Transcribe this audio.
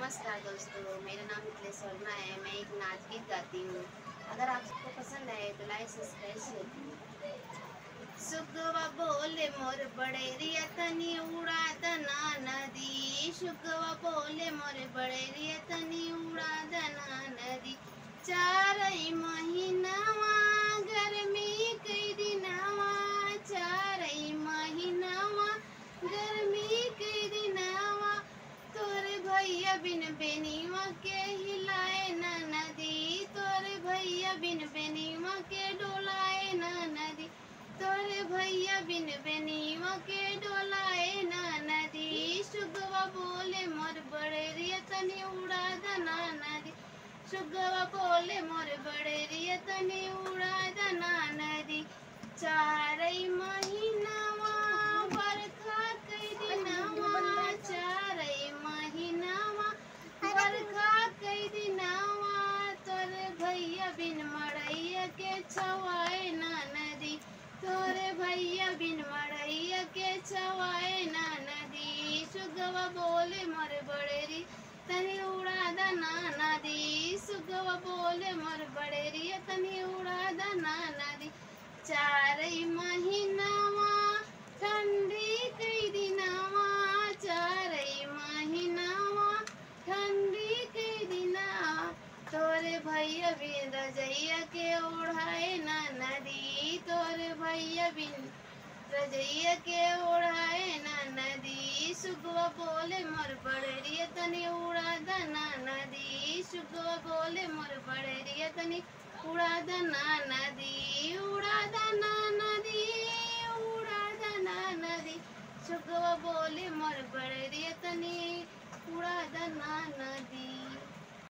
नमस्कार दोस्तों, मेरा नाम मिथिलेश वर्मा है। मैं एक नाच गीत गाती हूँ। अगर आप सबको पसंद आए तो लाइक सब्सक्राइब शेयर करें। सुगवा बोले मोर बड़ेरिया तनी उड़ा दना नदी। सुगवा बोले मोर बड़ेरिया तनी उड़ा दना नदी। चारई महीनावा गर्मी कई दिनावा। चारई महीनावा गर्मी कई दिनावा। तोरे भैया बिन बेनीवा के हिलाए ना नदी। तोरे भैया बिन बेनीवा के डोलाए ना नदी। तोरे भैया बिन बेनीवा के डोलाए ना नदी। सुगवा बोले मोर बड़ेरिया तनी उड़ा दना नदी। सुगवा बोले मोर बड़ेरिया तनी उड़ा दना नदी। चारई महीनावा बरखा कई दिनावा। चारई महीनावा बरखा कई दिनावा। तोरे भैया बिन मड़ैया के छवाए ना नदी। तोरे भैया बिन मड़ैया के छवाए ना नदी। सुगवा बोले मोर बड़ेरी तनी उड़ा दना नदी। सुगवा बोले मोर बड़ेरिया तनी उड़ा दना नदी। चारई महीनावा ठंडी कई दिनावा। चारई महीनावा ठंडी कई दिनावा। तोरे भैया बिन रजैया के ओढ़ाए ना नदी। तोरे भैया बिन रजैया के ओढ़ाए ना नदी। सुगवा बोले मोर बड़ेरिया तनी उड़ा दना नदी। सुगवा बोले मोर बड़ेरिया तनी उड़ा दना नदी। उड़ा दना नदी। उड़ा दना नदी। सुगवा बोले मोर बड़ेरिया तनी उड़ा दना